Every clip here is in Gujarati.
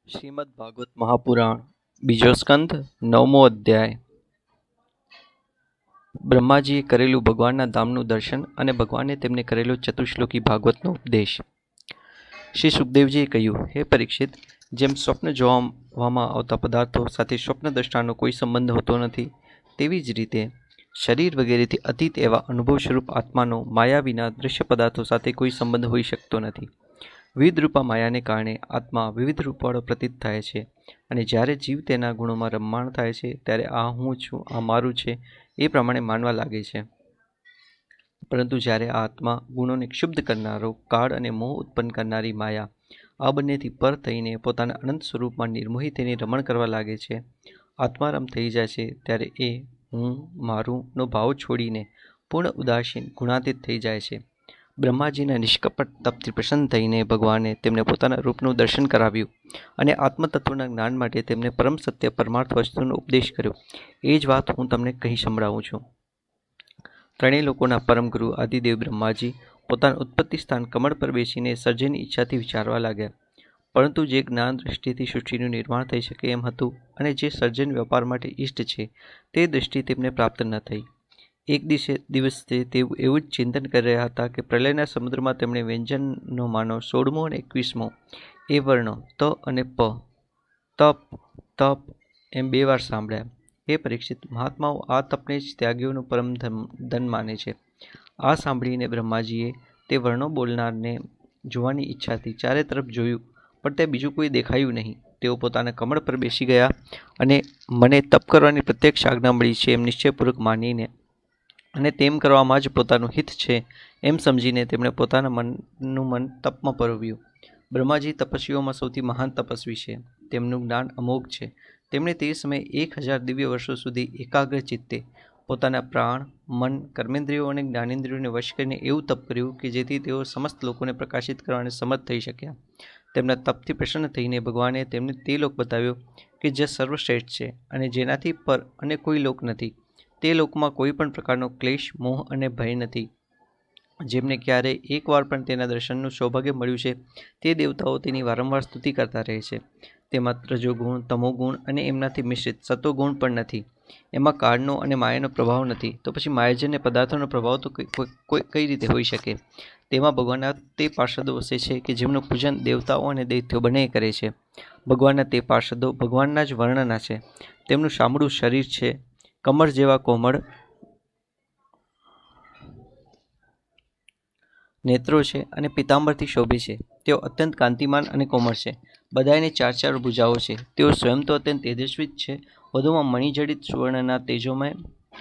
શ્રીમદ ભાગવત મહાપુરાણ બીજો સ્કંધ 9મો અધ્યાય. બ્રહ્માજીએ કરેલું ભગવાનના ધામનું દર્શન અને ભગવાને તેમને કરેલો ચતુશ્લોકી ભાગવતનો ઉપદેશ. શ્રી સુખદેવજીએ કહ્યું, હે પરીક્ષિત, જેમ સ્વપ્ન જોવામાં આવતા પદાર્થો સાથે સ્વપ્નદ્રષ્ટાનો કોઈ સંબંધ હોતો નથી, તેવી જ રીતે શરીર વગેરેથી અતીત એવા અનુભવ સ્વરૂપ આત્માનો માયા વિના દૃશ્ય પદાર્થો સાથે કોઈ સંબંધ હોઈ શકતો નથી. વિવિધ રૂપા માયાને કારણે આત્મા વિવિધ રૂપવાળો પ્રતીત થાય છે, અને જ્યારે જીવ તેના ગુણોમાં રમમાણ થાય છે ત્યારે આ હું છું, આ મારું છે, એ પ્રમાણે માનવા લાગે છે. પરંતુ જ્યારે આ આત્મા ગુણોને ક્ષુબ્ધ કરનારો કાળ અને મોહ ઉત્પન્ન કરનારી માયા આ બંનેથી પર થઈને પોતાના અનંત સ્વરૂપમાં નિર્મોહી તેની રમણ કરવા લાગે છે, આત્મારામ થઈ જાય છે, ત્યારે એ હું મારું નો ભાવ છોડીને પૂર્ણ ઉદાસીન ગુણાતીત થઈ જાય છે. બ્રહ્માજીના નિષ્કપટ તપથી પ્રસન્ન થઈને ભગવાને તેમને પોતાના રૂપનું દર્શન કરાવ્યું અને આત્મતત્વના જ્ઞાન માટે તેમને પરમ સત્ય પરમાર્થ વસ્તુનો ઉપદેશ કર્યો. એ જ વાત હું તમને કહી સંભળાવું છું. ત્રણેય લોકોના પરમ ગુરુ આદિદેવ બ્રહ્માજી પોતાના ઉત્પત્તિ સ્થાન કમળ પર બેસીને સર્જનની ઈચ્છાથી વિચારવા લાગ્યા. પરંતુ જે જ્ઞાન દ્રષ્ટિથી સૃષ્ટિનું નિર્માણ થઈ શકે એમ હતું અને જે સર્જન વ્યાપાર માટે ઇષ્ટ છે તે દૃષ્ટિ તેમને પ્રાપ્ત ન થઈ. એક દિવસે તેઓ એવું જ ચિંતન કરી રહ્યા હતા કે પ્રલયના સમુદ્રમાં તેમણે વ્યંજનનો માનો 16મો અને 21મો એ વર્ણો ત અને પ, તપ તપ એમ 2 વાર સાંભળ્યા. હે પરીક્ષિત, મહાત્માઓ આ તપને જ ત્યાગીઓનું પરમ ધન માને છે. આ સાંભળીને બ્રહ્માજીએ તે વર્ણો બોલનારને જોવાની ઈચ્છાથી ચારે તરફ જોયું, પણ ત્યાં બીજું કોઈ દેખાયું નહીં. તેઓ પોતાના કમળ પર બેસી ગયા અને મને તપ કરવાની પ્રત્યક્ષ આજ્ઞા મળી છે એમ નિશ્ચયપૂર્વક માનીને અને તેમ કરવામાં જ પોતાનું હિત છે એમ સમજીને તેમણે પોતાના મનનું મન તપમાં પરોવ્યું. બ્રહ્માજી તપસ્વીઓમાં સૌથી મહાન તપસ્વી છે. તેમનું જ્ઞાન અમોઘ છે. તેમણે તે સમયે 1000 દિવ્ય વર્ષો સુધી એકાગ્ર ચિત્તે પોતાના પ્રાણ, મન, કર્મેન્દ્રિયો અને જ્ઞાનેન્દ્રિયોને વશ કરીને એવું તપ કર્યું કે જેથી તેઓ સમસ્ત લોકોને પ્રકાશિત કરવાને સમર્થ થઈ શક્યા. તેમના તપથી પ્રસન્ન થઈને ભગવાને તેમને તે લોક બતાવ્યો કે જે સર્વશ્રેષ્ઠ છે અને જેનાથી પર અને કોઈ લોક નથી. તે લોકમાં કોઈ પણ પ્રકારનો ક્લેશ, મોહ અને ભય નથી. જેમને ક્યારેય એકવાર પણ તેના દર્શનનું સૌભાગ્ય મળ્યું છે તે દેવતાઓ તેની વારંવાર સ્તુતિ કરતા રહે છે. તેમાં રજોગુણ, તમોગુણ અને એમનાથી મિશ્રિત સત્વગુણ પણ નથી. એમાં કાળનો અને માયાનો પ્રભાવ નથી. તો પછી માયાજન્ય પદાર્થોનો પ્રભાવ તો કઈ રીતે હોઈ શકે? તેમાં ભગવાનના તે પાર્ષદો વસે છે કે જેમનું પૂજન દેવતાઓ અને દૈત્યો બંને કરે છે. ભગવાનના તે પાર્ષદો ભગવાનના જ વર્ણના છે. તેમનું શામળું શરીર છે, કમળ જેવા કોમળ નેત્રો છે અને પીતાંબરથી શોભે છે. તેઓ અત્યંત કાંતિમાન અને કોમળ છે. બધાને 4 ભુજાઓ છે. તેઓ સ્વયં તો અત્યંત તેજસ્વી જ છે, વધુમાં મણિજડિત સુવર્ણના તેજોમય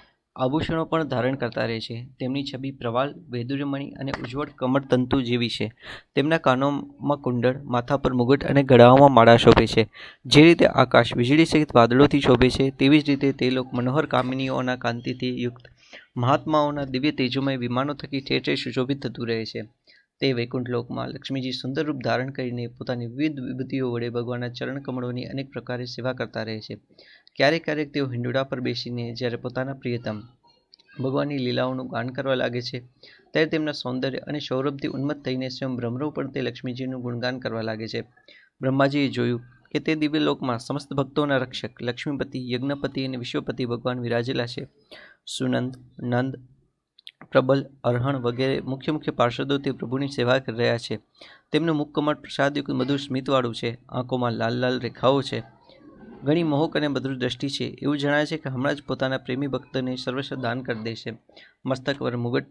આભૂષણો પણ ધારણ કરતા રહે છે. તેમની છબી પ્રવાલ, વૈદુર્યમણિ અને ઉજ્જવળ કમળતંતુ જેવી છે. તેમના કાનોમાં કુંડળ, માથા પર મુગટ અને ગળાઓમાં માળા શોભે છે. જે રીતે આકાશ વીજળી સહિત વાદળોથી શોભે છે તેવી જ રીતે તે લોક મનોહર કામિનીઓના કાંતિથી યુક્ત મહાત્માઓના દિવ્ય તેજોમય વિમાનો થકી ઠેર ઠેર સુશોભિત થતું રહે છે. તે વૈકુંઠ લોકમાં લક્ષ્મીજી સુંદર રૂપ ધારણ કરીને પોતાની વિવિધ વિભૂતિઓ વડે ભગવાનના ચરણ કમળોની અનેક પ્રકારે સેવા કરતા રહે છે. ક્યારેક ક્યારેક તેઓ હિંડોળા પર બેસીને જ્યારે પોતાના પ્રિયતમ ભગવાનની લીલાઓનું ગાન કરવા લાગે છે ત્યારે તેમના સૌંદર્ય અને સૌરભથી ઉન્મત્ત થઈને સ્વયં બ્રહ્મરો પણ તે લક્ષ્મીજીનું ગુણગાન કરવા લાગે છે. બ્રહ્માજીએ જોયું કે તે દિવ્ય લોકમાં સમસ્ત ભક્તોના રક્ષક લક્ષ્મીપતિ, યજ્ઞપતિ અને વિશ્વપતિ ભગવાન વિરાજેલા છે. સુનંદ, નંદ, પ્રબલ, અરહણ વગેરે મુખ્ય પાર્ષદો તે પ્રભુની સેવા કરી રહ્યા છે. તેમનું મુખકમળ પ્રસાદયુક્ત મધુર સ્મિતવાળું છે. આંખોમાં લાલ લાલ રેખાઓ છે. ઘણી મોહક અને મધુર દ્રષ્ટિ છે. એવું જણાય છે કે હમણાં જ પોતાના પ્રેમી ભક્તને સર્વસ્વ દાન કરી દેશે. મસ્તક પર મુગટ,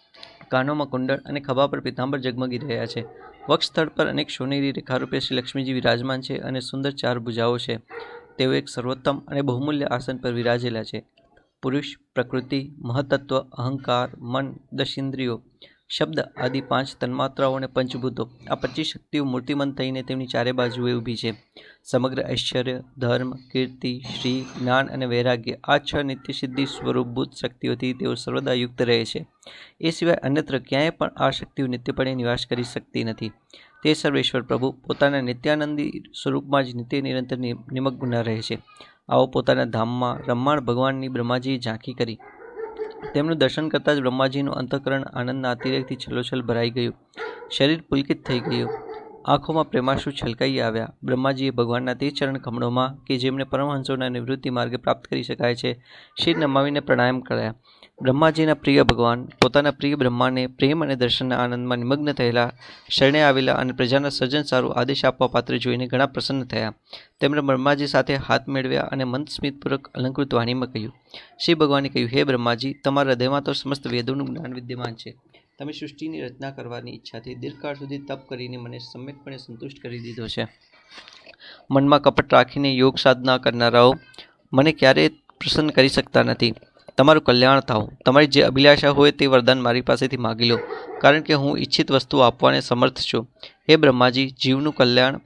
કાનોમાં કુંડળ અને ખભા પર પીતાંબર ઝગમગી રહ્યા છે. વક્ષસ્થળ પર અનેક સોનેરી રેખારૂપે શ્રી લક્ષ્મીજી વિરાજમાન છે અને સુંદર 4 ભુજાઓ છે. તેઓ એક સર્વોત્તમ અને બહુમૂલ્ય આસન પર વિરાજેલા છે. પુરુષ, પ્રકૃતિ, મહતત્વ, અહંકાર, મન, 10 ઇન્દ્રિયો, શબ્દ આદિ 5 તન્માત્રાઓ અને પંચભૂતો આ 25 શક્તિઓ મૂર્તિમંત થઈને તેમની ચારે બાજુએ ઊભી છે. સમગ્ર ઐશ્વર્ય, ધર્મ, કીર્તિ, શ્રી, જ્ઞાન અને વૈરાગ્ય આ 6 નિત્ય સિદ્ધિ સ્વરૂપભૂત શક્તિઓથી તેઓ સર્વદા યુક્ત રહે છે. એ સિવાય અન્યત્ર ક્યાંય પણ આ શક્તિઓ નિત્યપણે નિવાસ કરી શકતી નથી. તે સર્વેશ્વર પ્રભુ પોતાના નિત્યાનંદી સ્વરૂપમાં જ નિત્ય નિરંતર નિમગ્ન રહે છે. આવો પોતાના ધામમાં રમમાણ ભગવાનની બ્રહ્માજીએ ઝાંખી કરી. તેમનું દર્શન કરતાં જ બ્રહ્માજીનું અંતઃકરણ આનંદના અતિરેકથી છલોછલ ભરાઈ ગયું. શરીર પુલકિત થઈ ગયું. આંખોમાં પ્રેમાશ્રુ છલકાઈ આવ્યા. બ્રહ્માજીએ ભગવાનના તે ચરણ કમળોમાં કે જેમને પરમહંસોના નિવૃત્તિ માર્ગે પ્રાપ્ત કરી શકાય છે શિર નમાવીને પ્રણામ કર્યા. બ્રહ્માજીના પ્રિય ભગવાન પોતાના પ્રિય બ્રહ્માને પ્રેમ અને દર્શનના આનંદમાં નિમગ્ન થયેલા, શરણે આવેલા અને પ્રજાના સર્જન સારું આદેશ આપવા પાત્ર જોઈને ઘણા પ્રસન્ન થયા. તેમણે બ્રહ્માજી સાથે હાથ મેળવ્યા અને મંદસ્મિતપૂર્વક અલંકૃત વાણીમાં કહ્યું. શ્રી ભગવાને કહ્યું, હે બ્રહ્માજી, તમારા હૃદયમાં તો સમસ્ત વેદોનું જ્ઞાન વિદ્યમાન છે. તમે સૃષ્ટિની રચના કરવાની ઈચ્છાથી દીર્ઘકાળ સુધી તપ કરીને મને સમ્યકપણે સંતુષ્ટ કરી દીધો છે. મનમાં કપટ રાખીને યોગ સાધના કરનારાઓ મને ક્યારેય પ્રસન્ન કરી શકતા નથી. તમારું કલ્યાણ થાવ. તમારી જે અભિલાષા હોય તે વરદાન મારી પાસેથી માગી લો, કારણ કે હું ઈચ્છિત વસ્તુ આપવાને સમર્થ છું. હે બ્રહ્માજી, જીવનું કલ્યાણ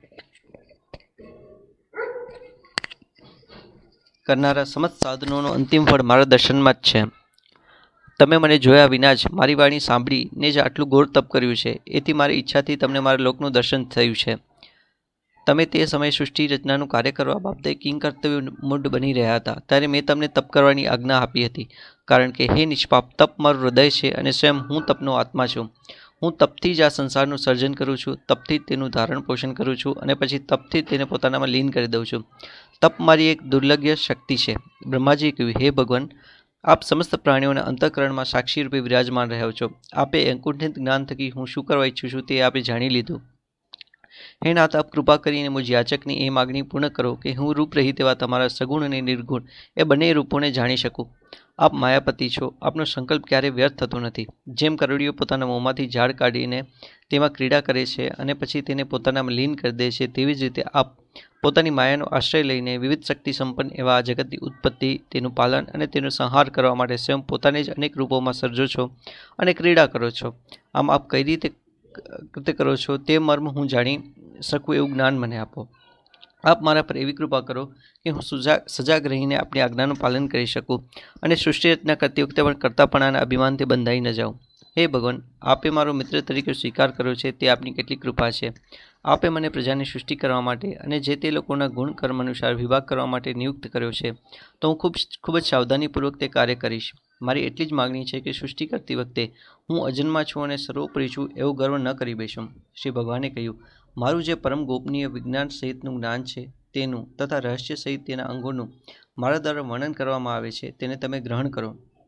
કરનારા સમસ્ત સાધનોનો અંતિમ ફળ મારા દર્શનમાં જ છે. તમે મને જોયા વિના જ મારી વાણી સાંભળીને જ આટલું ઘોર તપ કર્યું છે. એથી મારી ઈચ્છાથી તમને મારા લોકનું દર્શન થયું છે. તમે તે સમયે સૃષ્ટિ રચનાનું કાર્ય કરવા બાબતે કિંકર્તવ્ય મૂઢ બની રહ્યા હતા ત્યારે મેં તમને તપ કરવાની આજ્ઞા આપી હતી, કારણ કે હે નિષ્પાપ, તપ મારું હૃદય છે અને સ્વયં હું તપનો આત્મા છું. હું તપથી જ આ સંસારનું સર્જન કરું છું, તપથી જ તેનું ધારણ પોષણ કરું છું અને પછી તપથી જ તેને પોતાનામાં લીન કરી દઉં છું. તપ મારી એક દુર્લભ્ય શક્તિ છે. બ્રહ્માજીએ કહ્યું, હે ભગવાન, આપ સમસ્ત પ્રાણીઓના અંતઃકરણમાં સાક્ષી રૂપે વિરાજમાન રહ્યો છો. આપે અંકુઠિત જ્ઞાન થકી હું શું કરવા ઈચ્છું છું તે આપે જાણી લીધું. હે નાથ, આપ કૃપા કરીને મુજ યાચકની એ માગણી પૂર્ણ કરો કે હું રૂપ રહિત એવા તમારા સગુણ અને નિર્ગુણ એ બંને રૂપોને જાણી શકું. આપ માયાપતિ છો. આપનો સંકલ્પ ક્યારેય વ્યર્થ થતો નથી. જેમ કરોડીઓ પોતાના મોંમાંથી ઝાડ કાઢીને તેમાં ક્રીડા કરે છે અને પછી તેને પોતાનામાં લીન કરી દે છે, તેવી જ રીતે આપ પોતાની માયાનો આશ્રય લઈને વિવિધ શક્તિ સંપન્ન એવા આ જગતની ઉત્પત્તિ, તેનું પાલન અને તેનો સંહાર કરવા માટે સ્વયં પોતાને જ અનેક રૂપોમાં સર્જો છો અને ક્રીડા કરો છો. આમ આપ કઈ રીતે કરો છો તે મર્મ હું જાણી શકું એવું જ્ઞાન મને આપો. આપ મારા પર એવી કૃપા કરો કે હું સજાગ રહીને આપની આજ્ઞાનું પાલન કરી શકું અને સૃષ્ટિ રચના કરતી વખતે પણ કરતાપણાના અભિમાનથી બંધાઈ ન જાઉં. હે ભગવાન, આપે મારો મિત્ર તરીકે સ્વીકાર કર્યો છે તે આપની કેટલી કૃપા છે. આપે મને પ્રજાની સૃષ્ટિ કરવા માટે અને જે તે લોકોના ગુણ કર્મ અનુસાર વિભાગ કરવા માટે નિયુક્ત કર્યો છે, તો હું ખૂબ જ સાવધાનીપૂર્વક તે કાર્ય કરીશ. મારી એટલી જ માગણી છે કે સૃષ્ટિ કરતી વખતે હું અજન્મા છું અને સર્વોપરી છું એવો ગર્વ ન કરી બેસું. શ્રી ભગવાને કહ્યું, મારું જે પરમ ગોપનીય વિજ્ઞાન સહિતનું જ્ઞાન છે તેનું તથા રહસ્ય સહિત તેના અંગોનું મારા દ્વારા વર્ણન કરવામાં આવે છે તેને તમે ગ્રહણ કરો.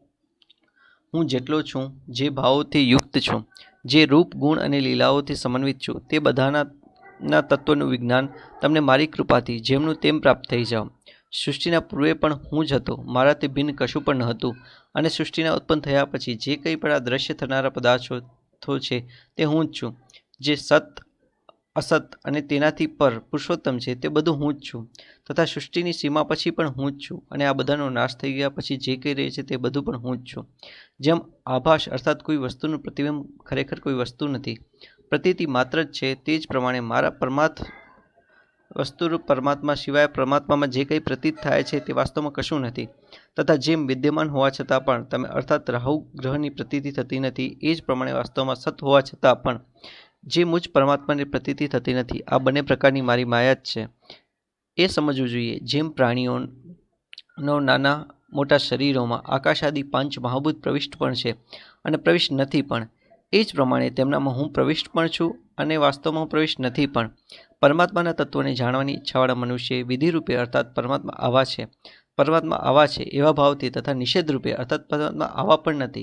હું જેટલો છું, જે ભાવોથી યુક્ત છું, જે રૂપ, ગુણ અને લીલાઓથી સમન્વિત છું, તે બધાના તત્વનું વિજ્ઞાન તમને મારી કૃપાથી જેમનું તેમ પ્રાપ્ત થઈ જાઓ. સૃષ્ટિના પૂર્વે પણ હું જ હતો. મારાથી ભિન્ન કશું પણ ન હતું અને સૃષ્ટિના ઉત્પન્ન થયા પછી જે કંઈ પણ આ દ્રશ્ય થનારા પદાર્થો છે તે હું જ છું. જે સત, અસત અને તેનાથી પર પુરુષોત્તમ છે તે બધું હું જ છું તથા સૃષ્ટિની સીમા પછી પણ હું જ છું અને આ બધાનો નાશ થઈ ગયા પછી જે કંઈ રહે છે તે બધું પણ હું જ છું. જેમ આભાસ અર્થાત કોઈ વસ્તુનું પ્રતિબિંબ ખરેખર કોઈ વસ્તુ નથી, પ્રતીતિ માત્ર જ છે, તે જ પ્રમાણે મારા વસ્તુરૂપ પરમાત્મા સિવાય પરમાત્મામાં જે કંઈ પ્રતીત થાય છે તે વાસ્તવમાં કશું નથી. તથા જેમ વિદ્યમાન હોવા છતાં પણ તમે અર્થાત રાહુ ગ્રહની પ્રતીતિ થતી નથી, એ જ પ્રમાણે વાસ્તવમાં સત હોવા છતાં પણ જે મુજ પરમાત્માની પ્રતીતિ થતી નથી, આ બંને પ્રકારની મારી માયા જ છે. એ સમજવું જોઈએ. જેમ પ્રાણીઓનો નાના મોટા શરીરોમાં આકાશાદી પાંચ મહાભૂત પ્રવિષ્ટ પણ છે અને પ્રવિષ્ટ નથી પણ, એ જ પ્રમાણે તેમનામાં હું પ્રવિષ્ટ પણ છું અને વાસ્તવમાં હું પ્રવિષ્ટ નથી પણ. પરમાત્માના તત્વને જાણવાની ઈચ્છાવાળા મનુષ્ય વિધિરૂપે અર્થાત પરમાત્મા આવા છે એવા ભાવથી તથા નિષેધ રૂપે અર્થાત પરમાત્મા આવા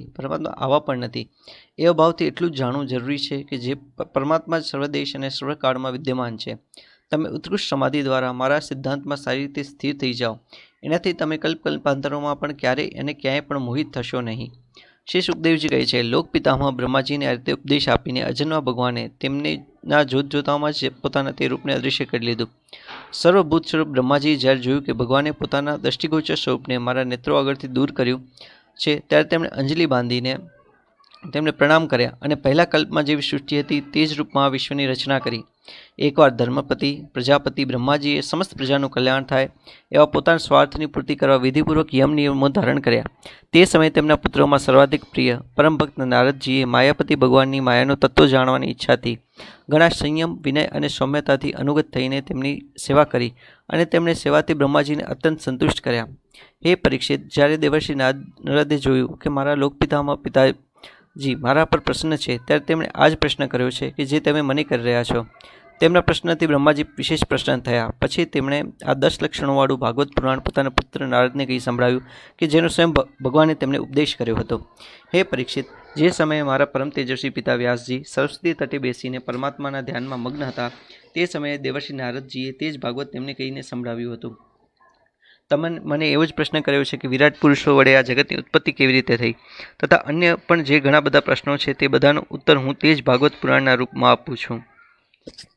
પણ નથી એવા ભાવથી એટલું જ જાણવું જરૂરી છે કે જે પરમાત્મા જ સર્વદેશ અને સર્વકાળમાં વિદ્યમાન છે. તમે ઉત્કૃષ્ટ સમાધિ દ્વારા મારા સિદ્ધાંતમાં સારી રીતે સ્થિર થઈ જાઓ. એનાથી તમે કલ્પાંતરોમાં પણ ક્યાંય પણ મોહિત થશો નહીં. શ્રી સુખદેવજી કહે છે, લોકપિતામહ બ્રહ્માજીને આ રીતે ઉપદેશ આપીને અજન્મા ભગવાને તેમના જોતજોતામાં જ પોતાના તે રૂપને અદૃશ્ય કરી લીધું. સર્વભૂત સ્વરૂપ બ્રહ્માજીએ જ્યારે જોયું કે ભગવાને પોતાના દ્રષ્ટિગોચર સ્વરૂપને મારા નેત્રો આગળથી દૂર કર્યું છે, ત્યારે તેમણે અંજલિ બાંધીને તેમને પ્રણામ કર્યા અને પહેલા કલ્પમાં જેવી સૃષ્ટિ હતી તે જ રૂપમાં આ વિશ્વની રચના કરી. એકવાર ધર્મપતિ પ્રજાપતિ બ્રહ્માજીએ સમસ્ત પ્રજાનું કલ્યાણ થાય એવા પોતાના સ્વાર્થની પૂર્તિ કરવા વિધિપૂર્વક યમ નિયમો ધારણ કર્યા. તે સમયે તેમના પુત્રોમાં સર્વાધિક પ્રિય પરમ ભક્ત નારદજીએ માયાપતિ ભગવાનની માયાનું તત્વ જાણવાની ઈચ્છાથી ઘણા સંયમ, વિનય અને સૌમ્યતાથી અનુગત થઈને તેમની સેવા કરી અને તેમણે સેવાથી બ્રહ્માજીને અત્યંત સંતુષ્ટ કર્યા. હે પરીક્ષિત, જ્યારે દેવર્ષિ નારદે જોયું કે મારા લોકપિતામાં પિતાજી મારા પર પ્રસન્ન છે, ત્યારે તેમણે આ જ પ્રશ્ન કર્યો છે કે જે તમે મને કરી રહ્યા છો. તેમના પ્રશ્નથી બ્રહ્માજી વિશેષ પ્રસન્ન થયા. પછી તેમણે આ 10 લક્ષણોવાળું ભાગવત પુરાણ પોતાના પુત્ર નારદને કહી સંભળાવ્યું કે જેનો સ્વયં ભગવાને તેમને ઉપદેશ કર્યો હતો. હે પરીક્ષિત, જે સમયે મારા પરમ તેજસ્વી પિતા વ્યાસજી સરસ્વતી તટે બેસીને પરમાત્માના ધ્યાનમાં મગ્ન હતા, તે સમયે દેવર્ષિ નારદજીએ તે જ ભાગવત તેમને કહીને સંભળાવ્યું હતું. તમે મને એવો જ પ્રશ્ન કર્યો છે કે વિરાટ પુરુષો વડે આ જગતની ઉત્પત્તિ કેવી રીતે થઈ, તથા અન્ય પણ જે ઘણા બધા પ્રશ્નો છે તે બધાનો ઉત્તર હું તે જ ભાગવત પુરાણના રૂપમાં આપું છું.